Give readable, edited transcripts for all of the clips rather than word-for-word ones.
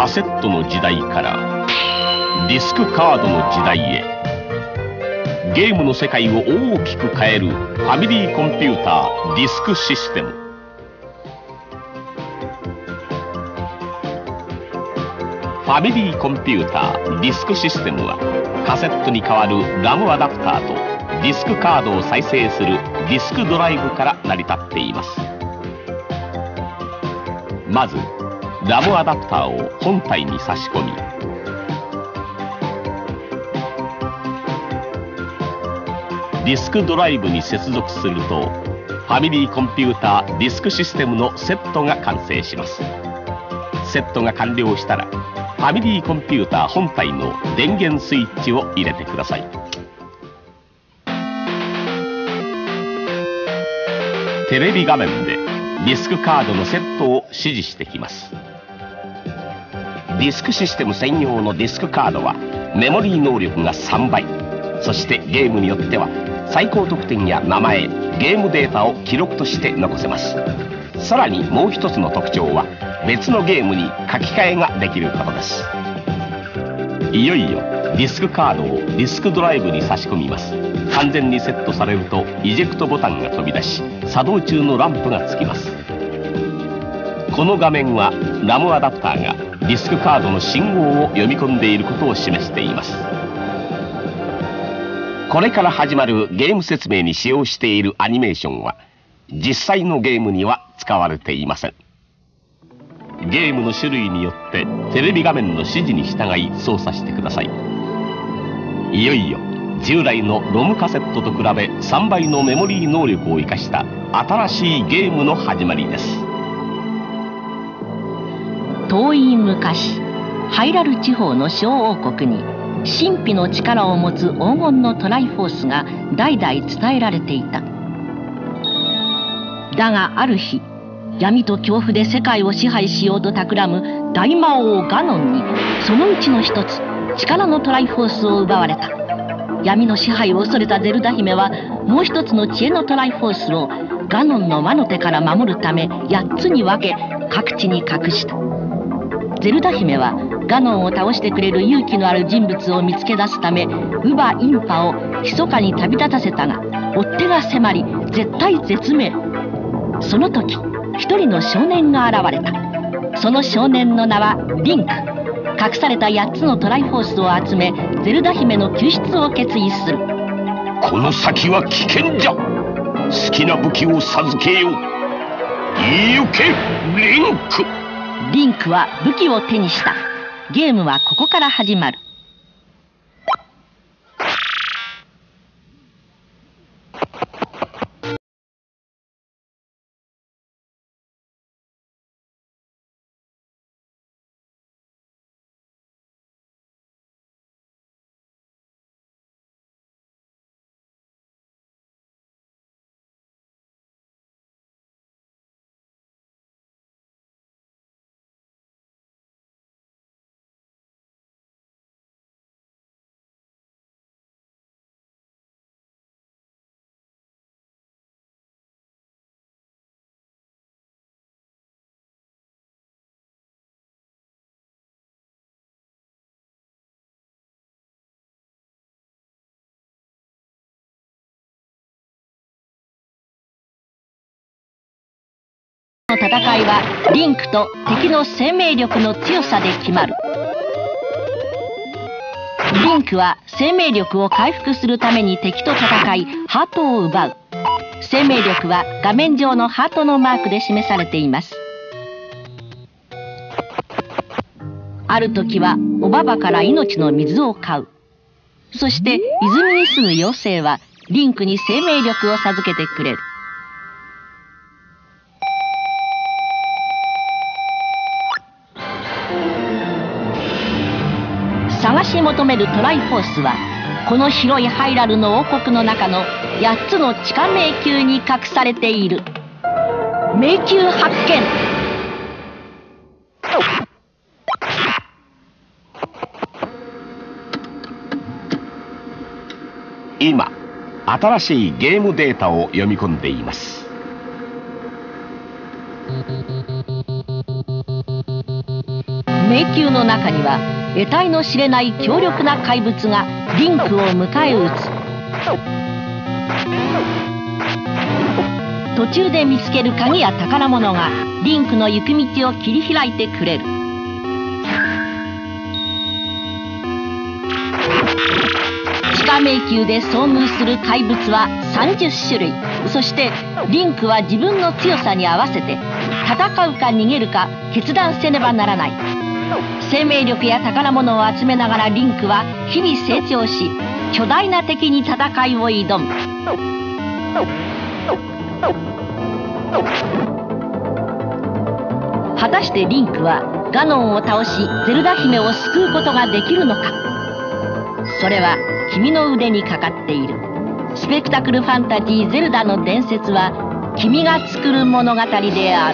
カセットの時代からディスクカードの時代へ、ゲームの世界を大きく変えるファミリーコンピューターディスクシステム。ファミリーコンピューターディスクシステムは、カセットに代わるラムアダプターとディスクカードを再生するディスクドライブから成り立っています。まずラムアダプターを本体に差し込み、ディスクドライブに接続すると、ファミリーコンピューターディスクシステムのセットが完成します。セットが完了したら、ファミリーコンピューター本体の電源スイッチを入れてください。テレビ画面でディスクカードのセットを指示してきます。ディスクシステム専用のディスクカードはメモリー能力が3倍、そしてゲームによっては最高得点や名前、ゲームデータを記録として残せます。さらにもう一つの特徴は、別のゲームに書き換えができることです。いよいよディスクカードをディスクドライブに差し込みます。完全にセットされるとイジェクトボタンが飛び出し、作動中のランプがつきます。この画面はラムアダプターがディスクカードの信号を読み込んでいることを示しています。これから始まるゲーム説明に使用しているアニメーションは、実際のゲームには使われていません。ゲームの種類によってテレビ画面の指示に従い操作してください。いよいよ従来のロムカセットと比べ3倍のメモリー能力を生かした新しいゲームの始まりです。 遠い昔、ハイラル地方の小王国に神秘の力を持つ黄金のトライフォースが代々伝えられていた。だがある日、闇と恐怖で世界を支配しようと企む大魔王ガノンに、そのうちの一つ、力のトライフォースを奪われた。闇の支配を恐れたゼルダ姫は、もう一つの知恵のトライフォースをガノンの魔の手から守るため8つに分け、各地に隠した。ゼルダ姫はガノンを倒してくれる勇気のある人物を見つけ出すため、ウバ・インパを密かに旅立たせたが、追っ手が迫り絶体絶命。その時、一人の少年が現れた。その少年の名はリンク。隠された8つのトライフォースを集め、ゼルダ姫の救出を決意する。 この先は危険じゃ。好きな武器を授けよう。行け、リンク。 リンクは武器を手にした。ゲームはここから始まる。の戦いはリンクと敵の生命力の強さで決まる。リンクは生命力を回復するために敵と戦い、ハートを奪う。生命力は画面上のハートのマークで示されています。ある時はおばばから命の水を買う。そして泉に住む妖精はリンクに生命力を授けてくれる。探し求めるトライフォースは、この広いハイラルの王国の中の8つの地下迷宮に隠されている。迷宮発見。 今、新しいゲームデータを読み込んでいます。 迷宮の中には得体の知れない強力な怪物がリンクを迎え撃つ。途中で見つける鍵や宝物がリンクの行く道を切り開いてくれる。地下迷宮で遭遇する怪物は30種類。そしてリンクは自分の強さに合わせて戦うか逃げるか決断せねばならない。生命力や宝物を集めながらリンクは日々成長し、巨大な敵に戦いを挑む。果たしてリンクはガノンを倒しゼルダ姫を救うことができるのか。それは君の腕にかかっている。スペクタクルファンタジーゼルダの伝説は君が作る物語である。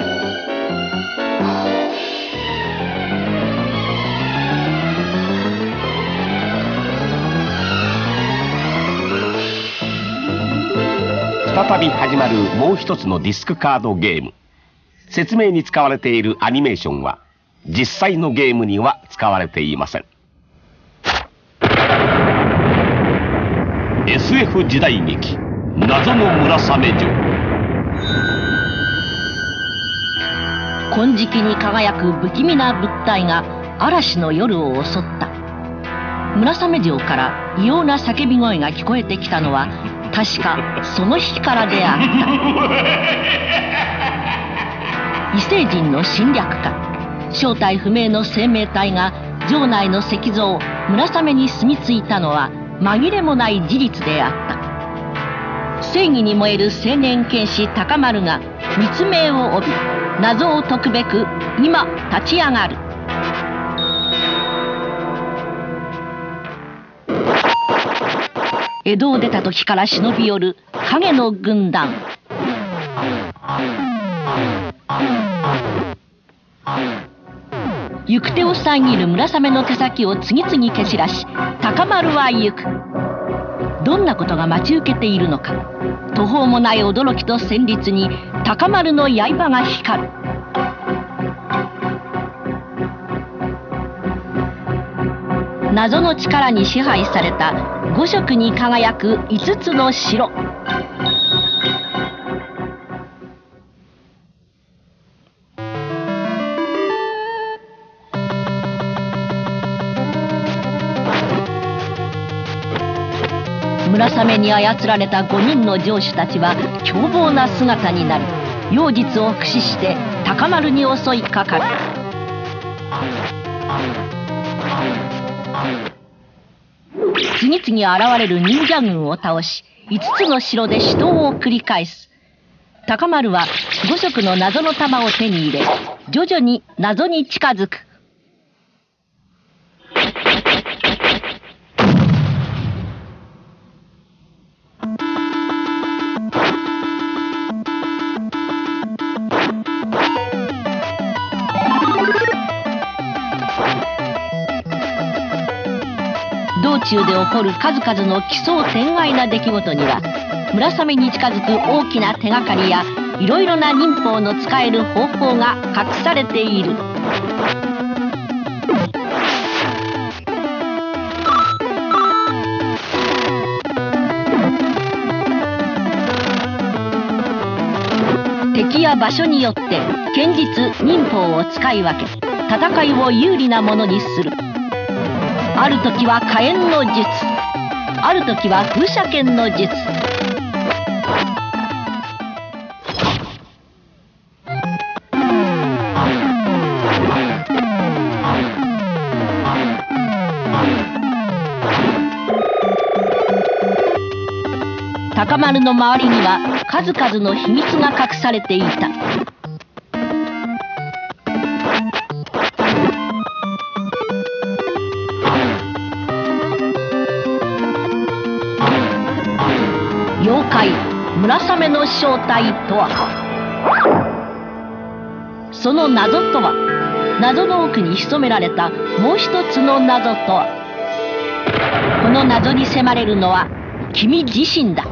再び始まるもう一つのディスクカードゲーム。説明に使われているアニメーションは実際のゲームには使われていません。 SF 時代劇謎の村雨城。 金色に輝く不気味な物体が嵐の夜を襲った。村雨城から異様な叫び声が聞こえてきたのは確かその日からであった。異星人の侵略家、正体不明の生命体が城内の石像村雨に住み着いたのは紛れもない事実であった。正義に燃える青年剣士高丸が密命を帯び謎を解くべく今立ち上がる。江戸を出た時から忍び寄る影の軍団。行く手を遮る村雨の手先を次々蹴散らし、高丸は行く。どんなことが待ち受けているのか。途方もない驚きと旋律に高丸の刃が光る。謎の力に支配された5色に輝く5つの城。村雨に操られた5人の城主たちは凶暴な姿になり、妖術を駆使して高丸に襲いかかる。次々現れる忍者軍を倒し、5つの城で死闘を繰り返す。高丸は5色の謎の玉を手に入れ、徐々に謎に近づく。道中で起こる数々の奇想天外な出来事には、村雨に近づく大きな手がかりやいろいろな忍法の使える方法が隠されている。敵や場所によって剣術忍法を使い分け、戦いを有利なものにする。ある時は火炎の術、ある時は風車剣の術。高丸の周りには数々の秘密が隠されていた。妖怪村雨の正体とは。その謎とは、謎の奥に潜められたもう一つの謎とは。この謎に迫れるのは君自身だ。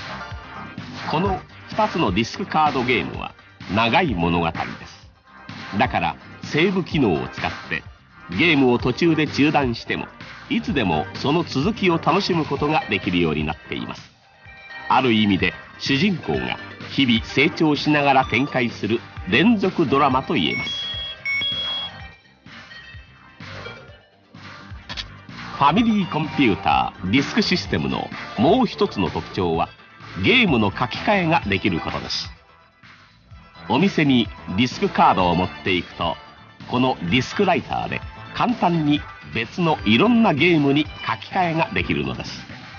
この2つのディスクカードゲームは長い物語です。 だからセーブ機能を使ってゲームを途中で中断してもいつでもその続きを楽しむことができるようになっています。ある意味で主人公が日々成長しながら展開する連続ドラマと言えます。ファミリーコンピューターディスクシステムのもう一つの特徴はゲームの書き換えができることです。お店にディスクカードを持っていくと、このディスクライターで簡単に別のいろんなゲームに書き換えができるのです。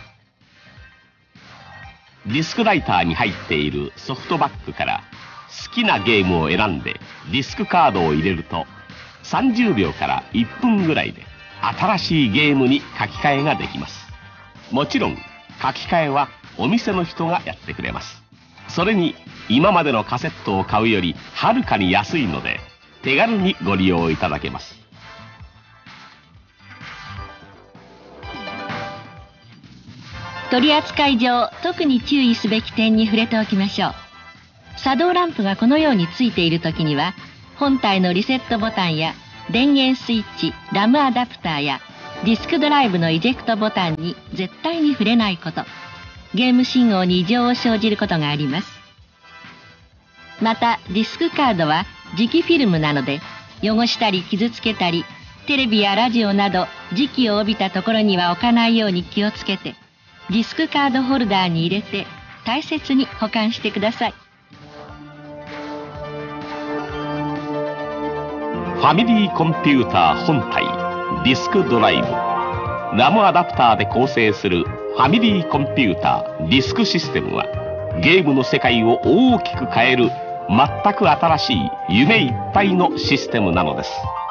ディスクライターに入っているソフトバッグから好きなゲームを選んでディスクカードを入れると30秒から1分ぐらいで新しいゲームに書き換えができます。もちろん書き換えはお店の人がやってくれます。それに今までのカセットを買うよりはるかに安いので手軽にご利用いただけます。 取扱上特に注意すべき点に触れておきましょう。作動ランプがこのようについている時には本体のリセットボタンや電源スイッチ、ラムアダプターやディスクドライブのイジェクトボタンに絶対に触れないこと。ゲーム信号に異常を生じることがあります。またディスクカードは磁気フィルムなので汚したり傷つけたりテレビやラジオなど磁気を帯びたところには置かないように気をつけてディスクカードホルダーに入れて大切に保管してください。 ファミリーコンピューター本体ディスクドライブラムアダプターで構成するファミリーコンピューターディスクシステムはゲームの世界を大きく変える全く新しい夢いっぱいのシステムなのです。